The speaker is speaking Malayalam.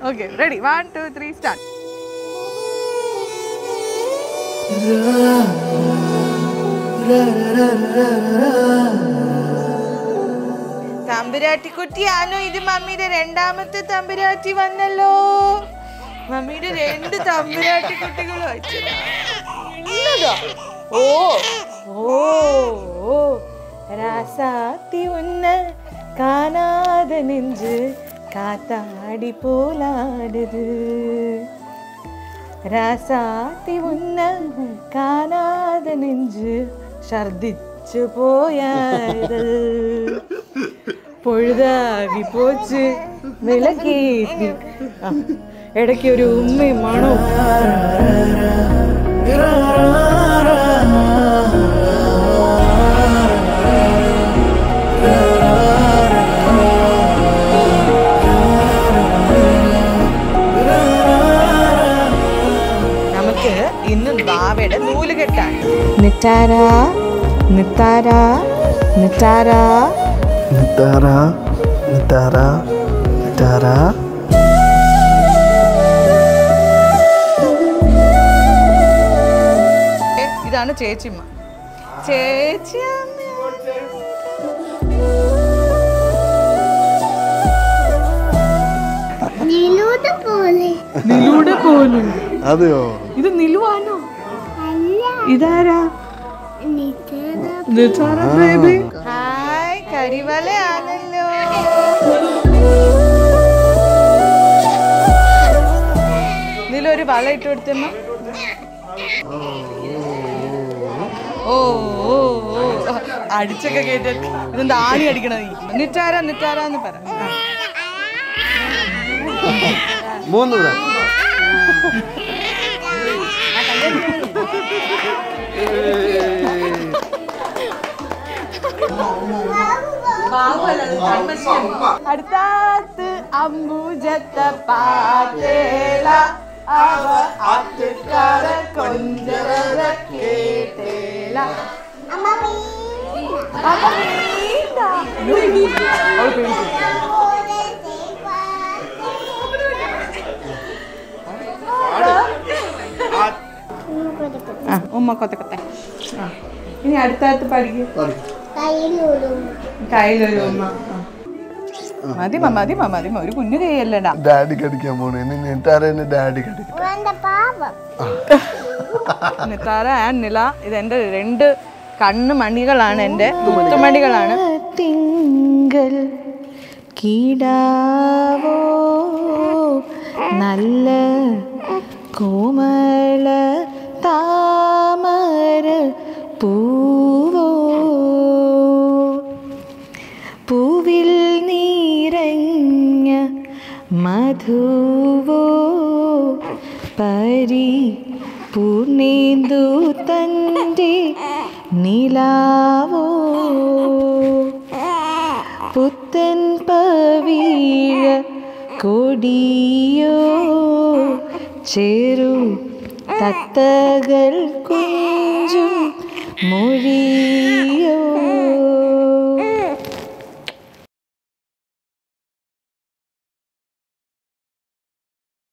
Okay, ready? 1, 2, 3, start. തമ്പുരാട്ടിക്കുട്ടിയാണോ ഇത്? മമ്മിയുടെ രണ്ടാമത്തെ തമ്പുരാട്ടി വന്നല്ലോ. മമ്മിയുടെ 2 തമ്പുരാട്ടിക്കുട്ടികൾ ഓ ഓ ഓ രാസാത്തി ഉന്ന കാണാതെ നെഞ്ച് കാത്താടി പോലാടത്. രാസാത്തി ഉന്ന കാണാതെ നെഞ്ച് ഛർദിച്ചു പോയത്. പൊഴുതാകി പോച്ച് വിളക്കേറ്റി ഇടയ്ക്ക് ഒരു ഉമ്മയും മണോ. നമുക്ക് ഇന്ന് ബാവയുടെ നൂല് കെട്ടാണ്. നിറ്റാര നിത്താര നിറ്റാര നിത്താര നിത്താര നിത്താര. ഇതാണ് ചേച്ചിമ്മ. ചേച്ചിയമ്മ നിലൂടെ പോലും. അതെയോ? ഇത് നിലുവാണോ? ഇതാരാ? ഹായ്, കരിവലയാണല്ലോ. ഇതിലൊരു വല ഇട്ട് കൊടുത്തമ്മ. ഓ ഓ ഓ അടിച്ചൊക്കെ കേട്ട് ഇതെന്താ ആണി അടിക്കണ? നീ നിറ്റാര നിറ്റാര എന്ന് പറ. 3 അടുത്താത്ത് അമ്പൂജത്ത പാത്തേല അവ ആറ്റുകാര കൊഞ്ചര കേട്ടേല. ഉമ്മ കൊത്തക്കത്തെ. ഇനി അടുത്തടുത്ത് പഠിക്കും. കയ്യിലൊരു ഉമ്മ. മതി മതി മതി. ഒരു കുഞ്ഞു കൈയല്ലടാ. ഡാഡി കടിക്കാൻ പോണേ. ഡാഡി നിത്താര ആൻഡ് നില. ഇതെന്റെ 2 കണ്ണുമണികളാണ്, എൻ്റെ മുത്തുമണികളാണ്. തിങ്കൾ കീടാവോ നല്ല കോമള താമര പൂവോ പൂവിൽ നീരഞ്ഞ മധുവോ പരി പൂർണേന്ദു തൻ്റെ നിലാവോ പുത്തൻ പവിഴ കൊടിയോ ചേരു തത്തകൾ കുഞ്ചും മൊഴിയോ